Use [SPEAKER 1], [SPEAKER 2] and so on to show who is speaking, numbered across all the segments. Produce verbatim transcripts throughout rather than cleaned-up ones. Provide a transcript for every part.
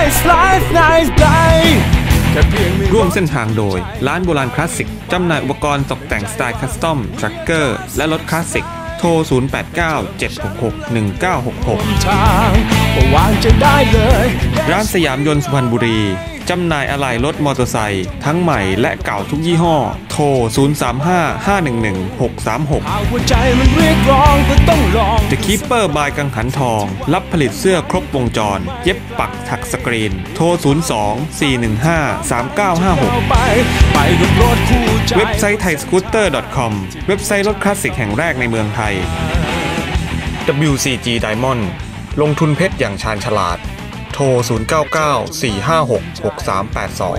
[SPEAKER 1] nice life nice day
[SPEAKER 2] ร่วมเส้นทางโดยร้านโบราณคลาสสิกจำหน่ายอุปกรณ์ตกแต่งสไตล์คัสตอมทรัคเกอร์และรถคลาสสิกโทรศูนย์ แปด เก้า เจ็ด หก หก หนึ่ง เก้า หก หกร้านสยามยนต์สุพรรณบุรีจำหน่ายอะไหล่รถมอเตอร์ไซค์ทั้งใหม่และเก่าทุกยี่ห้อโทรศูนย์ สาม ห้า ห้า หนึ่ง หนึ่ง หก สาม หก The Keeper by กังหันทองรับผลิตเสื้อครบวงจรเย็บปักถักสกรีนโทรศูนย์ สอง สี่ หนึ่ง ห้า สาม เก้า ห้า หกเว็บไซต์ไทยสกูตเตอร์ .com เว็บไซต์รถคลาสสิกแห่งแรกในเมืองไทย ดับเบิลยู ซี จี Diamond ลงทุนเพชรอย่างชาญฉลาดโทรศูนย์ เก้า เก้า สี่ ห้า หก หก สาม แปด สอง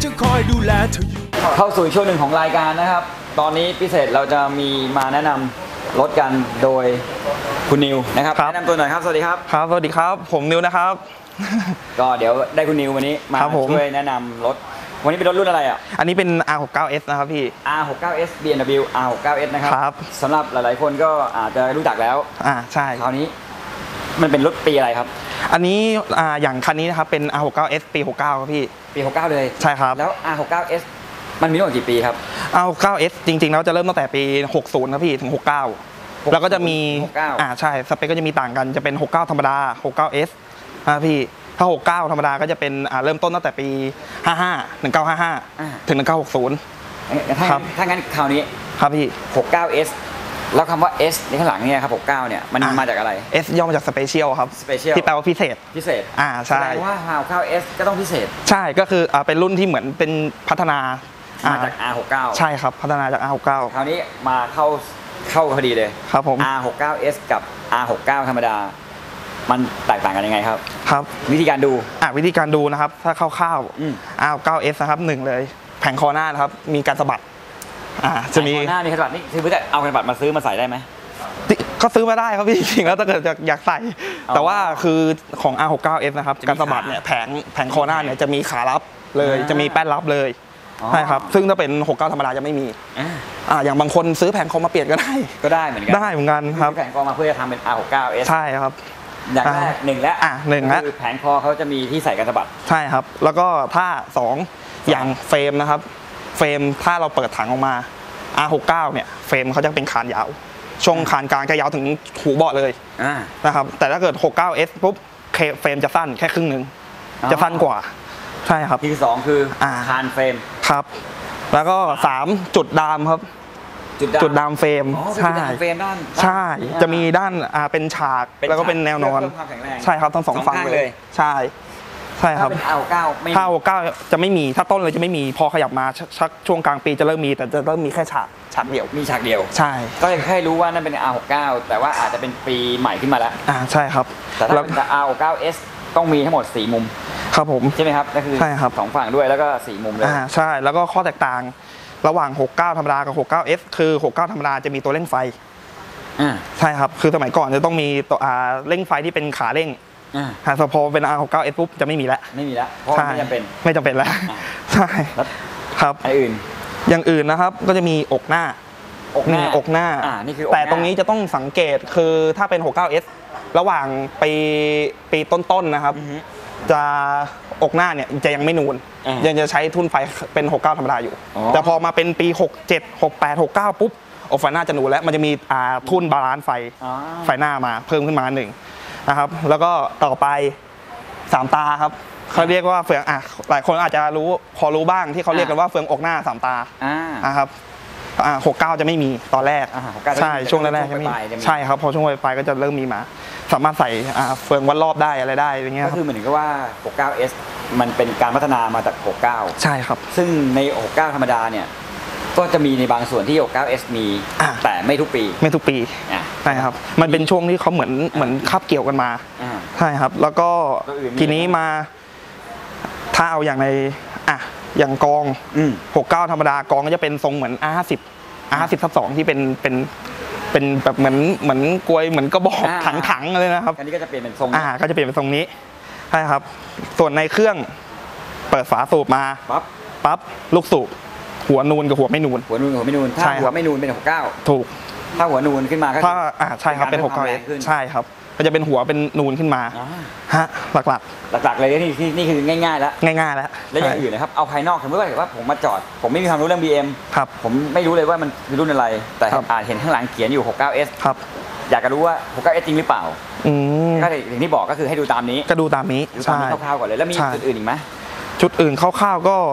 [SPEAKER 3] เข้าสู่ช่วงหนึ่งของรายการนะครับตอนนี้พิเศษเราจะมีมาแนะนำรถกันโดยคุณนิวนะครับแนะนำตัวหน่อยครับสวัสดีครับ
[SPEAKER 4] ครับสวัสดีครับผมนิวนะครับ
[SPEAKER 3] ก็เดี๋ยวได้คุณนิววันนี้มาช่วยแนะนำรถวันนี้เป็นรถรุ่นอะไรอ่ะ
[SPEAKER 4] อันนี้เป็น อาร์ หกสิบเก้า เอส นะครับพี่
[SPEAKER 3] อาร์ หกสิบเก้า เอส บี เอ็ม ดับเบิลยู อาร์ หกสิบเก้า เอส นะครับสำหรับหลายๆคนก็อาจจะรู้จักแล้ว
[SPEAKER 4] อ่าใช่
[SPEAKER 3] คราวนี้มันเป็นรถปีอะไรครับ
[SPEAKER 4] อันนี้อ่าอย่างคันนี้นะครับเป็น อาร์ หกสิบเก้า เอส ปีหกสิบเก้าครับพี่
[SPEAKER 3] ปีหกสิบเก้าเลย
[SPEAKER 4] ใช่ครับ
[SPEAKER 3] แล้ว อาร์ หกสิบเก้า เอส มันมีตั้งแต่กี่ปีครับ
[SPEAKER 4] อาร์ หกสิบเก้า เอส จริงๆแล้วจะเริ่มตั้งแต่ปีหกสิบครับพี่ถึงหกสิบเก้าแล้วก็จะมีอ่าใช่สเปคก็จะมีต่างกันจะเป็นหกสิบเก้าธรรมดาหกสิบเก้า เอส นะพี่ถ้าหกสิบเก้าธรรมดาก็จะเป็นอ่าเริ่มต้นตั้งแต่ปีห้าสิบห้า หนึ่งพันเก้าร้อยห้าสิบห้าถึงหนึ่งพันเก้าร้อยหกสิบ
[SPEAKER 3] ครับถ้างั้นคราวนี้
[SPEAKER 4] ครับพี่
[SPEAKER 3] หกสิบเก้า เอส แล้วคำว่า S ในข้างหลังเนี่ยครับหกสิบเก้าเนี่ยมันมาจากอะไร
[SPEAKER 4] S ย่อมาจาก Special ครับ
[SPEAKER 3] Special
[SPEAKER 4] ที่แปลว่าพิเศษ
[SPEAKER 3] พิเศษ
[SPEAKER 4] อ่าใช่
[SPEAKER 3] แสดงว่าหกสิบเก้า เอส ก็ต้องพิเศษ
[SPEAKER 4] ใช่ก็คืออ่าเป็นรุ่นที่เหมือนเป็นพัฒนา
[SPEAKER 3] มาจาก อาร์ หกสิบเก้า
[SPEAKER 4] ใช่ครับพัฒนาจาก อาร์ หกสิบเก้า
[SPEAKER 3] คราวนี้มาเข้าเข้าพอดีเลย
[SPEAKER 4] ครับผม
[SPEAKER 3] อาร์ หกสิบเก้า เอส กับ อาร์ หกสิบเก้า ธรรมดามันแตกต่างกันยังไงครับ
[SPEAKER 4] ครับ
[SPEAKER 3] วิธีการดู
[SPEAKER 4] อ่ะวิธีการดูนะครับถ้าคร่าวๆ อาร์ หกสิบเก้า เอส นะครับหนึ่งเลยแผงคอหน้านะครับมีการสะบัดอ่าจะมี
[SPEAKER 3] หน้ามีการสะบัดนี่คือเพื่อเอาการสะบัดมาซื้อมาใส่ได้ไหม
[SPEAKER 4] ก็ซื้อมาได้ครับพี่จริงๆแล้วถ้าเกิดอยากใส่แต่ว่าคือของ อาร์ หกสิบเก้า เอส นะครับการสะบัดเนี่ยแผงแผงคอหน้าเนี่ยจะมีขารับเลยจะมีแป้นรับเลยใช่ครับซึ่งถ้าเป็นหกสิบเก้าธรรมดาจะไม่มีอ่าอย่างบางคนซื้อแผงคอมาเปลี่ยนก็ได้
[SPEAKER 3] ก็ได้เหมือนกัน
[SPEAKER 4] ได้เหมือนกันครับ
[SPEAKER 3] แผงคอมาเพื่อจะทำเป็น อาร์ หกสิบเก้า เอส
[SPEAKER 4] ใช่ครับ
[SPEAKER 3] อย่างแรกหนึ่งและ
[SPEAKER 4] อ่ะหนึ่งและ
[SPEAKER 3] คือแผงคอเขาจะมีที่ใส่การสะบัด
[SPEAKER 4] ใช่ครับแล้วก็ถ้าสองอย่างเฟรมนะครับเฟรมถ้าเราเปิดถังออกมา อาร์ หกสิบเก้า เนี่ยเฟรมเขาจะเป็นคานยาวช่วงคานกลางจะยาวถึงหูเบาะเลยนะครับแต่ถ้าเกิดหกสิบเก้า เอส ปุ๊บเฟรมจะสั้นแค่ครึ่งหนึ่งจะสั้นกว่าใช่ครับ
[SPEAKER 3] ที่สองคือคานเฟรม
[SPEAKER 4] ครับแล้วก็สามจุดดามครับจุดดามเฟรม
[SPEAKER 3] ใช่
[SPEAKER 4] ใช่จะมีด้านอ่าเป็นฉากแล้วก็เป็นแนวนอนใช่ครับทั้งสองฝั่งเลยใช่ใช่ครับ
[SPEAKER 3] ถ้า อาร์ หกสิบเก้า ไม่
[SPEAKER 4] ถ้า อาร์ หกสิบเก้า จะไม่มีถ้าต้นเลยจะไม่มีพอขยับมาชักช่วงกลางปีจะเริ่มมีแต่จะเริ่มมีแค่ฉากฉากเดียว
[SPEAKER 3] มีฉากเดียว
[SPEAKER 4] ใช่
[SPEAKER 3] ก็แค่รู้ว่านั่นเป็น อาร์ หกสิบเก้า แต่ว่าอาจจะเป็นปีใหม่ขึ้นมาแล้ว
[SPEAKER 4] อ่าใช่ครับ
[SPEAKER 3] แต่ถ้าเป็น อาร์ หกสิบเก้า เอส ต้องมีทั้งหมดสี่มุม
[SPEAKER 4] ครับผม
[SPEAKER 3] ใช่ไหมครับนั่นคือสองฝั่งด้วยแล้วก็สี่มุมเลย
[SPEAKER 4] อ่าใช่แล้วก็ข้อแตกต่างระหว่างหกสิบเก้าธรรมดากับหกสิบเก้า เอส คือหกสิบเก้าธรรมดาจะมีตัวเร่งไฟ
[SPEAKER 3] อ่า
[SPEAKER 4] ใช่ครับคือสมัยก่อนจะต้องมีตัวอ่าเร่งไฟที่เป็นขาเร่งอ่าพอเป็น อาร์ หกสิบเก้า เอส ปุ๊บจะไม่มีแล้ว
[SPEAKER 3] ไม่มีแล้วเพราะไม่จำเป็น
[SPEAKER 4] ไม่จำเป็นแล้วใช่ครับ
[SPEAKER 3] อย่างอื่น
[SPEAKER 4] อย่างอื่นนะครับก็จะมีอกหน้า
[SPEAKER 3] อกหน้า
[SPEAKER 4] อกหน้า
[SPEAKER 3] อ่านี่คือ
[SPEAKER 4] แต่ตรงนี้จะต้องสังเกตคือถ้าเป็นหกสิบเก้า เอส ระหว่างปีปีต้นๆนะครับจะอกหน้าเนี่ยจะยังไม่นูนยังจะใช้ทุ่นไฟเป็นหกสิบเก้าธรรมดาอยู่แต่พอมาเป็นปีหกสิบเจ็ด หกสิบแปด หกสิบเก้าปุ๊บอกไฟหน้าจะนูนแล้วมันจะมีอ่าทุ่นบาลานซ์ไฟไฟหน้ามาเพิ่มขึ้นมาหนึ่งนะครับแล้วก็ต่อไปสามตาครับเขาเรียกว่าเฟืองอ่ะหลายคนอาจจะรู้พอรู้บ้างที่เขาเรียกกันว่าเฟืองอกหน้าสามตานะครับอ่าหกสิบเก้าจะไม่มีตอนแรกใช่ช่วงแรกๆจะไม่ใช่ครับพอช่วงปลายก็จะเริ่มมีมาสามารถใส่เฟืองวัดรอบได้อะไรได้อะไรเงี้ย
[SPEAKER 3] ก็คือเหมือนกับว่าหกสิบเก้า เอส มันเป็นการพัฒนามาจากหกสิบเก้า
[SPEAKER 4] ใช่ครับ
[SPEAKER 3] ซึ่งในหกสิบเก้าธรรมดาเนี่ยก็จะมีในบางส่วนที่หกสิบเก้า เอส มีแต่ไม่ทุกปี
[SPEAKER 4] ไม่ทุกปีใช่ครับมันเป็นช่วงที่เขาเหมือนเหมือนคาบเกี่ยวกันมาใช่ครับแล้วก็ทีนี้มาถ้าเอาอย่างในอ่ะอย่างกองหกสิบเก้าธรรมดากองก็จะเป็นทรงเหมือน อาร์ ห้าสิบ อาร์ ห้าสิบ ทับสองที่เป็นเป็นเป็นแบบเหมือนเหมือนกลวยเหมือนกระบอกถังๆเลยนะครับ
[SPEAKER 3] อันนี้ก็จะเปลี่ยนเป็นทรง
[SPEAKER 4] อ่าก็จะเปลี่ยนเป็นทรงนี้ใช่ครับส่วนในเครื่องเปิดฝาสูบมา
[SPEAKER 3] ปั๊บ
[SPEAKER 4] ปั๊บลูกสูบหัวนูนกับหัวไม่นูน
[SPEAKER 3] หัวนูนกับหัวไม่นูนถ้าหัวไม่นูนเป็นหกสิบเก้า
[SPEAKER 4] ถูก
[SPEAKER 3] ถ้าหัวนูนขึ้นมาก็
[SPEAKER 4] ถ้าอ่าใช่ครับเป็นหกสิบเก้า เอส ใช่ครับก็จะเป็นหัวเป็นนูนขึ้นมา
[SPEAKER 3] อ่า
[SPEAKER 4] ฮะหลัก
[SPEAKER 3] หลักๆเลยนี่นี่นี่คือง่ายๆแล้ว
[SPEAKER 4] ๆ ง่ายๆแล้ว
[SPEAKER 3] แล้วอย่างอื่นนะครับเอาภายนอกสมมติว่าว่าผมมาจอด ผมไม่มีความรู้เรื่อง บี เอ็ม
[SPEAKER 4] ครับ
[SPEAKER 3] ผมไม่รู้เลยว่ามันคือรุ่นอะไร แต่
[SPEAKER 4] ครับ
[SPEAKER 3] อาจเห็นข้างหลังเขียนอยู่ หกสิบเก้าเอส
[SPEAKER 4] ครับ
[SPEAKER 3] อยากจะรู้ว่า หกสิบเก้าเอส จริงหรือเปล่า
[SPEAKER 4] อืม
[SPEAKER 3] ก็อย่างที่บอกก็คือให้ดูตามนี้
[SPEAKER 4] ก็ดูตามนี้
[SPEAKER 3] ดูตาม
[SPEAKER 4] ใช่
[SPEAKER 3] นี้คร่าวๆก่อนเลยแล้วมี
[SPEAKER 4] ใช่
[SPEAKER 3] จุดอื่นอีกไหม
[SPEAKER 4] ชุดอื่นคร่าวๆก็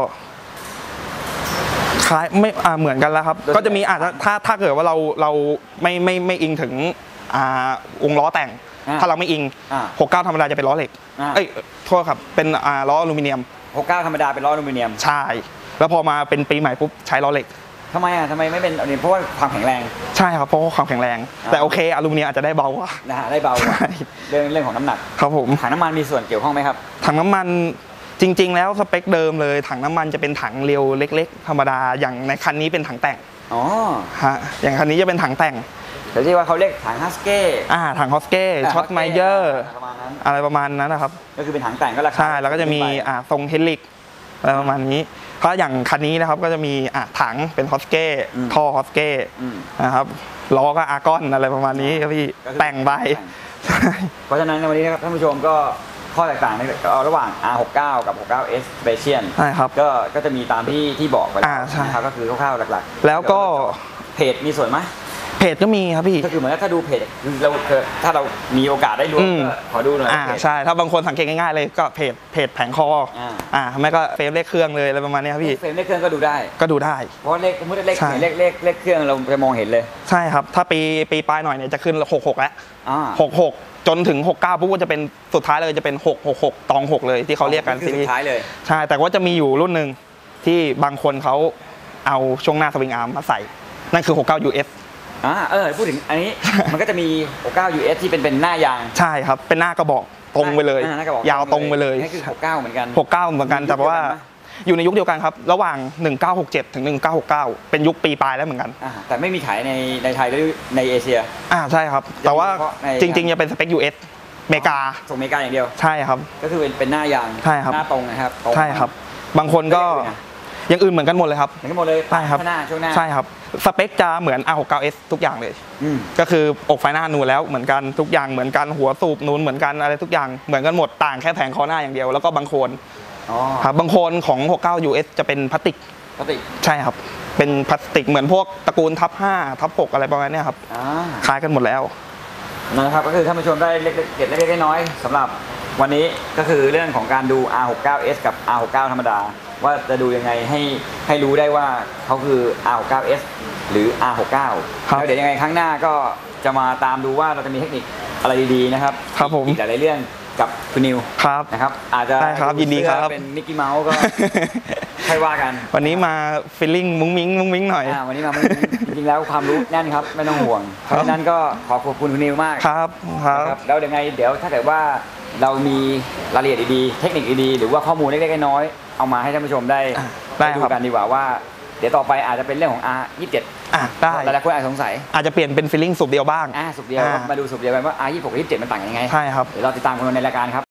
[SPEAKER 4] คล้ายไม่อ่าเหมือนกันแล้วครับ ก็จะมีอาจจะถ้าถ้าเกิดว่าเราเราไม่ไม่ไม่อิงถึงอ่าวงล้อแต่ง
[SPEAKER 3] อ่า
[SPEAKER 4] ถ้าเราไม่อิง
[SPEAKER 3] อ่า
[SPEAKER 4] หกสิบเก้าธรรมดาจะเป็นล้อเหล็ก
[SPEAKER 3] อ่า
[SPEAKER 4] เอ้ยโทษครับเป็นอ่าล้ออลูมิเนียม
[SPEAKER 3] หกสิบเก้าธรรมดาเป็นล้ออลูมิเนียม
[SPEAKER 4] ใช่ แล้วพอมาเป็นปีใหม่ปุ๊บใช้ล้อเหล็ก
[SPEAKER 3] ทำไมอ่ะทำไมไม่เป็นอันนี้เพราะว่าความแข็งแรง
[SPEAKER 4] ใช่ครับเพราะว่าความแข็งแรง
[SPEAKER 3] อ่า
[SPEAKER 4] แต่โอเคอลูมิเนียมอาจจะได้เบากว่า
[SPEAKER 3] นะฮะได้เบากว่า
[SPEAKER 4] ใช่
[SPEAKER 3] เรื่องเรื่องของน้ำหนัก
[SPEAKER 4] ครับผม
[SPEAKER 3] ถังน้ำมันมีส่วนเกี่ยวข้องไหมครับ
[SPEAKER 4] ถังน้ำมันจริง ๆ แล้วสเปคเดิมเลยถังน้ำมันจะเป็นถังเรียวเล็ก ๆ ธรรมดาอย่างในคันนี้เป็นถังแต่ง
[SPEAKER 3] อ๋อ
[SPEAKER 4] ฮะอย่างคันนี้จะเป็นถังแต่ง
[SPEAKER 3] เดี๋ยวที่ว่าเขาเรียกถังฮัสเก้
[SPEAKER 4] อ่าถังฮอสเก้ช็อตไมเยอร์
[SPEAKER 3] ประมาณนั้น
[SPEAKER 4] อะไรประมาณนั้นนะครับ
[SPEAKER 3] ก็คือเป็นถังแต่งก็ราคา
[SPEAKER 4] ใช่แล้วก็จะมีอ่าทรงเฮลิกอะไรประมาณนี้เพราะอย่างคันนี้นะครับก็จะมีอ่าถังเป็นฮอสเก้ท่อฮอสเก้
[SPEAKER 3] อืม
[SPEAKER 4] นะครับล้อก็อาร์กอนอะไรประมาณนี้ครับพี่
[SPEAKER 3] ก็คือ
[SPEAKER 4] แต่งไป ใช่
[SPEAKER 3] เพราะฉะนั้นในวันนี้นะครับท่านผู้ชมก็ข้อแตกต่างในระหว่าง อาร์ หกสิบเก้า กับ หกสิบเก้าเอส Special
[SPEAKER 4] ใช่ครับ
[SPEAKER 3] ก็ก็จะมีตามที่ที่บอกไปแล้ว
[SPEAKER 4] อ่าใช่
[SPEAKER 3] นะครับก็คือคร่าวๆหลักๆ
[SPEAKER 4] แล้วก็
[SPEAKER 3] เพจมีส่วนไหม
[SPEAKER 4] เพจก็มีครับพี่
[SPEAKER 3] ก็คือเหมือนถ้าดูเพจคือเราถ้าเรามีโอกาสได้รู้
[SPEAKER 4] อืม
[SPEAKER 3] ก็ขอดูหน่อย
[SPEAKER 4] อ่า
[SPEAKER 3] เพจ
[SPEAKER 4] ใช่ถ้าบางคนสังเกตง่ายๆเลยก็เพจเพจแผงคออา อ่าไม่ก็เฟรมเลขเครื่องเลยอะไรประมาณนี้ครับพี่
[SPEAKER 3] เฟรมเลขเครื่องก็ดูได้
[SPEAKER 4] ก็ดูได้
[SPEAKER 3] เพราะเลขสมมติเลข
[SPEAKER 4] ใช่
[SPEAKER 3] เลขเลขเลขเครื่องเราจะมองเห็นเลย
[SPEAKER 4] ใช่ครับ ถ้าปีปีปลายหน่อยเนี่ยจะขึ้นหกหกแล้ว
[SPEAKER 3] อ่า
[SPEAKER 4] หกหกจนถึงหกเก้าปุ๊บก็จะเป็นสุดท้ายเลยจะเป็นหกหกหกตองหกเลยที่เขาเรียกกัน
[SPEAKER 3] คือ
[SPEAKER 4] ซีรี
[SPEAKER 3] สุ
[SPEAKER 4] ส์
[SPEAKER 3] ดท้ายเลย
[SPEAKER 4] ใช่แต่ว่าจะมีอยู่รุ่นหนึ่งที่บางคนเขาเอาช่วงหน้าสวิงอาร์มมาใส่ นั่นคือหกสิบเก้า ยู เอส
[SPEAKER 3] อ่าเออพูดถึงอันนี้ มันก็จะมี หกสิบเก้า ยู เอส ที่เป็นเป็นหน้ายาง
[SPEAKER 4] ใช่ครับ เป็นหน้ากระบอกตรงไปเลย
[SPEAKER 3] อ่าหน้ากระบอก
[SPEAKER 4] ยาวตรงไปเลย
[SPEAKER 3] นี่คือ หกสิบเก้า เหมือนกัน
[SPEAKER 4] หกสิบเก้าเหมือนกันแต่ว่าอยู่ในยุคเดียวกันครับ ระหว่างหนึ่งเก้าหกเจ็ดถึงหนึ่งเก้าหกเก้าเป็นยุคปีปลายแล้วเหมือนกัน
[SPEAKER 3] อ่าแต่ไม่มีขายในในไทยหรือในเอเชีย
[SPEAKER 4] อ่าใช่ครับ แต่ว่า
[SPEAKER 3] เฉพาะใน
[SPEAKER 4] จริงๆจะเป็นสเปค ยู เอส อเมริกา
[SPEAKER 3] ส่งอเมริกาอย่างเดียว
[SPEAKER 4] ใช่ครับ
[SPEAKER 3] ก็คือเป็นเป็นหน้ายาง
[SPEAKER 4] ใช่ครับ
[SPEAKER 3] หน้าตรงนะครับตง
[SPEAKER 4] ใช่ครับ บางคนก็
[SPEAKER 3] เลขอื่นนะ
[SPEAKER 4] อย่างอื่นเหมือนกันหมดเลยครับ
[SPEAKER 3] เหมือนกันหมดเลย
[SPEAKER 4] ใช่ครับ
[SPEAKER 3] ข้างหน้าช่วงหน้า
[SPEAKER 4] ใช่ครับสเปคจะเหมือน อาร์ หกสิบเก้าเอส ทุกอย่างเลย
[SPEAKER 3] อืม
[SPEAKER 4] ก็คืออกไฟหน้านูนแล้วเหมือนกันทุกอย่างเหมือนกันหัวสูบนูนเหมือนกันอะไรทุกอย่างเหมือนกันหมดต่างแค่แผงคอหน้าอย่างเดียวแล้วก็บางโคน
[SPEAKER 3] อ๋อ
[SPEAKER 4] ครับบางโคนของ หกสิบเก้า ยู เอส จะเป็นพลาสติก
[SPEAKER 3] ปกติ
[SPEAKER 4] ใช่ครับเป็นพลาสติกเหมือนพวกตระกูลทับห้าทับหกอะไรประมาณเนี้ยครับ
[SPEAKER 3] อ่า
[SPEAKER 4] คล้ายกันหมดแล้ว
[SPEAKER 3] นะครับก็คือท่านผู้ชมได้เล็กๆเก็บเล็กๆน้อยๆสำหรับวันนี้ก็คือเรื่องของการดู อาร์ หกสิบเก้าเอส กับ อาร์ หกสิบเก้า ธรรมดา ว่าจะดูยังไงให้ให้รู้ได้ว่าเขาคือ อาร์ หกสิบเก้าเอส หรือ อาร์ หกสิบเก้า
[SPEAKER 4] ครับ
[SPEAKER 3] แล้วเดี๋ยวยังไงครั้งหน้าก็จะมาตามดูว่าเราจะมีเทคนิคอะไรดีๆนะครับ
[SPEAKER 4] ครับผม
[SPEAKER 3] อีกหลายๆเรื่องกับคุณนิว
[SPEAKER 4] ครับ
[SPEAKER 3] นะครับอาจจะ
[SPEAKER 4] ได้ครับยินดีครับ
[SPEAKER 3] เสื้อเป็นมิกกี้เมาส์ก็ค่อยว่ากัน
[SPEAKER 4] วันนี้มาฟีลลิ่งมุ้งมิ้งมุ้งมิ้งหน่อย
[SPEAKER 3] อ่าวันนี้มาจริงๆแล้วความรู้แน่นครับไม่ต้องห่วงเพราะฉะนั้นก็ขอขอบคุณคุณนิวมาก
[SPEAKER 4] ครับครับ
[SPEAKER 3] นะครับแล้วเดี๋ยวไงเดี๋ยวถ้าเกิดว่าเรามีรายละเอียดดีๆเทคนิคดีๆหรือว่าข้อมูลเล็กๆน้อยๆเอามาให้ท่านผู้ชมได้
[SPEAKER 4] อ่ะได้
[SPEAKER 3] ดู
[SPEAKER 4] ครับ
[SPEAKER 3] กันดีกว่าว่า เดี๋ยวต่อไปอาจจะเป็นเรื่องของ อาร์ ยี่สิบเจ็ด
[SPEAKER 4] อ่ะได้
[SPEAKER 3] หลายๆคนอาจจะสงสัย
[SPEAKER 4] อาจจะเปลี่ยนเป็นฟีลลิ่งสูบเดียวบ้าง
[SPEAKER 3] อ่าสุบเดียว
[SPEAKER 4] อ่า
[SPEAKER 3] มาดูสุบเดียวกันว่า อาร์ ยี่สิบหก ยี่สิบเจ็ดมันต่างกันยังไง
[SPEAKER 4] ใช่ครับ
[SPEAKER 3] เดี๋ยวเราติดตามกันในรายการครับ